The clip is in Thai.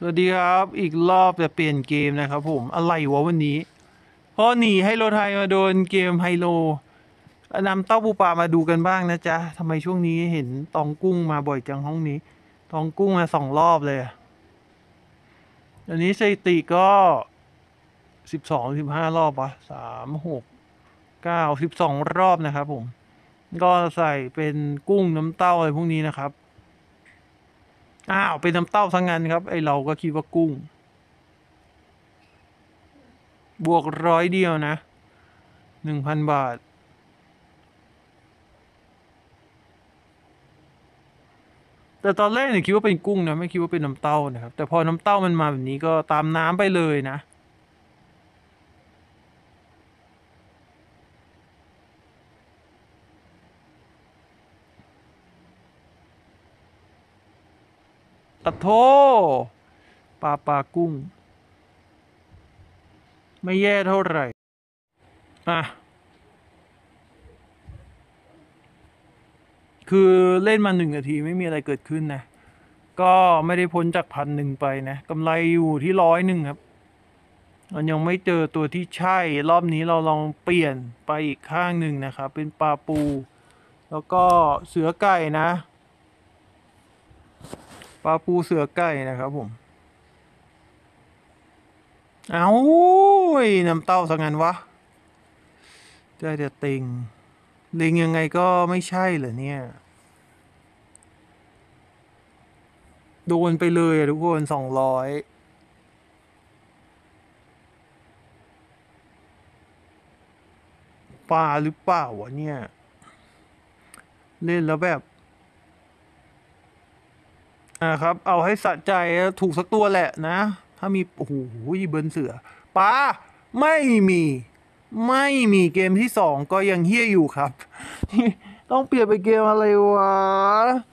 วัสดีครับอีกรอบจะเปลี่ยนเกมนะครับผมอะไรวะวันนี้เพราะหนีไฮโลไทยมาโดนเกมไฮโลนำเต้าปูปลามาดูกันบ้างนะจ๊ะทำไมช่วงนี้เห็นตองกุ้งมาบ่อยจังห้องนี้ตองกุ้งมา2 รอบเลยอันนี้สถิติก็12-15 รอบวะ3-6-9-12 รอบนะครับผมก็ใส่เป็นกุ้งน้ำเต้าอะไรพวกนี้นะครับอ้าวเป็นน้ำเต้าทั้งนั้นครับไอเราก็คิดว่ากุ้งบวก100 เดียวนะ1,000 บาทแต่ตอนแรกเนี่ยคิดว่าเป็นกุ้งนะไม่คิดว่าเป็นน้ำเต้านะครับแต่พอน้ำเต้ามันมาแบบนี้ก็ตามน้ำไปเลยนะตะโทปลากุ้งไม่แย่เท่าไหร่อ่ะคือเล่นมา1 นาทีไม่มีอะไรเกิดขึ้นนะก็ไม่ได้พ้นจาก1,000ไปนะกำไรอยู่ที่100ครับมันยังไม่เจอตัวที่ใช่รอบนี้เราลองเปลี่ยนไปอีกข้างหนึ่งนะครับเป็นปลาปูแล้วก็เสือไก่นะปลาปูเสือไก่นะครับผมเอาน้ำเต้าสังงั้นวะได้แต่เต็งเล็งยังไงก็ไม่ใช่เหรอเนี่ยโดนไปเลยทุกคน200ปลาหรือเปล่าวะเนี่ยเล่นแล้วแบบครับเอาให้สะใจถูกสักตัวแหละนะถ้ามีโอ้โหเบิร์นเสือปลาไม่มีไม่มีเกมที่2ก็ยังเฮี้ยอยู่ครับต้องเปลี่ยนไปเกมอะไรวะ